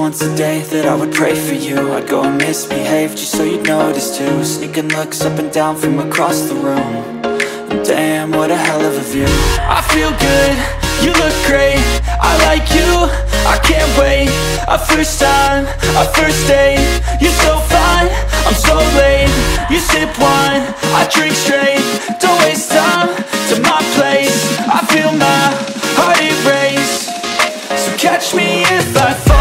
once a day that I would pray for you. I'd go and misbehave just so you'd notice too. Sneaking looks up and down from across the room. And damn, what a hell of a view. I feel good, you look great, I like you, I can't wait. A first time, a first date, you're so fine, I'm so late. You sip wine, I drink straight, don't waste time to my place. I feel my heart erase, so catch me if I fall.